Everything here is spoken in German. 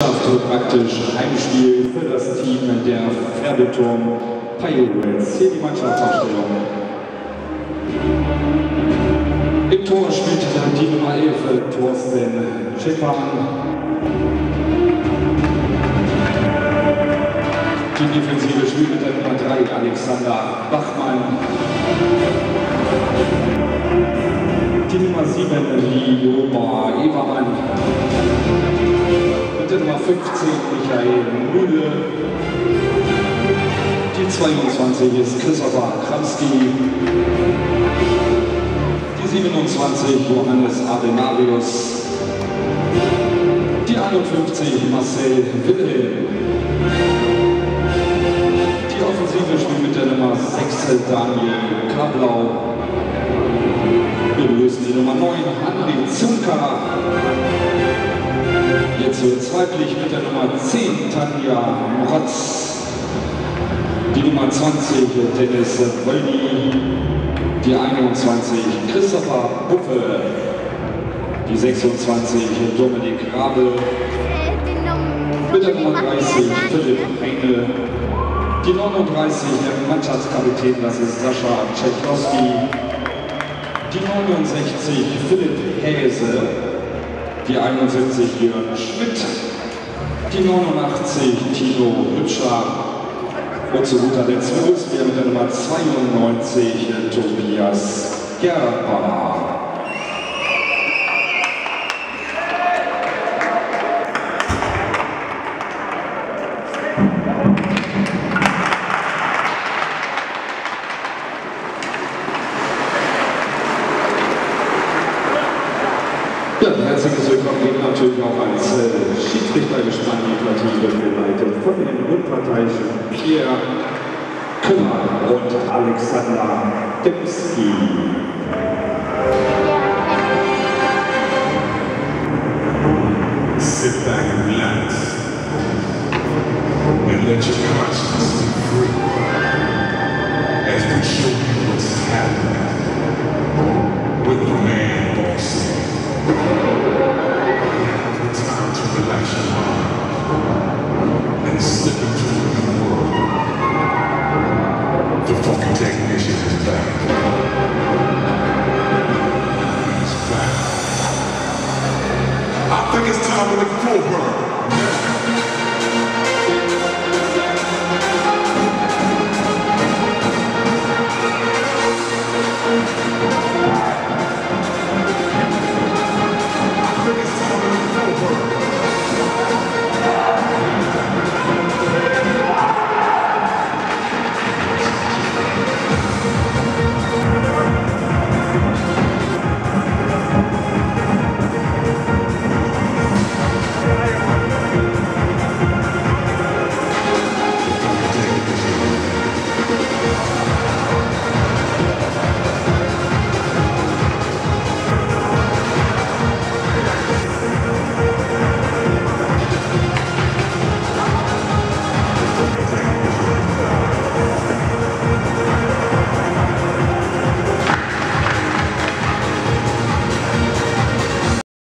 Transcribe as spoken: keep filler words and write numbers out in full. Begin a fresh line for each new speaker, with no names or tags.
Mannschaft wird praktisch Heimspiel für das Team der Pferdeturm Pirates. Hier die Mannschaftsaufstellung. Im Tor spielt die Nummer elf Thorsten Schiffmann. Die Defensive spielt mit der Nummer drei Alexander Bachmann. Die Nummer sieben Lioba Evermann. Mit der Nummer fünfzehn Michael Mühle. Die zweiundzwanzig ist Christopher Kramski. Die siebenundzwanzig Johannes Abenarius. Die einundfünfzig Marcel Wilhelm. Die Offensive spielt mit der Nummer sechs Daniel Kablau. Begrüßt die Nummer neun André Zunka. Jetzt wird es weiblich mit der Nummer zehn Tanja Moratz. Die Nummer zwanzig Dennis Wolny. Die einundzwanzig Christopher Buffe. Die sechsundzwanzig Dominik Rabe. Mit der Nummer dreißig Philipp Heine. Die neununddreißig der Mannschaftskapitän, das ist Sascha Tschechowski. Die neunundsechzig Philipp Häse. Die einundsiebzig Jörn Schmidt. Die neunundachtzig Tino Hübscher. Und zu guter Letzt begrüßen wir mit der Nummer zweiundneunzig Tobias Gerber. Ja, herzliches Willkommen geht natürlich auch als äh, Schiedsrichter gespannt. Die Partie wird geleitet von den unparteiischen Pierre Kümmer und Alexander Dembski.
Sit back and relax and let your conscience be free as we show you what's happening.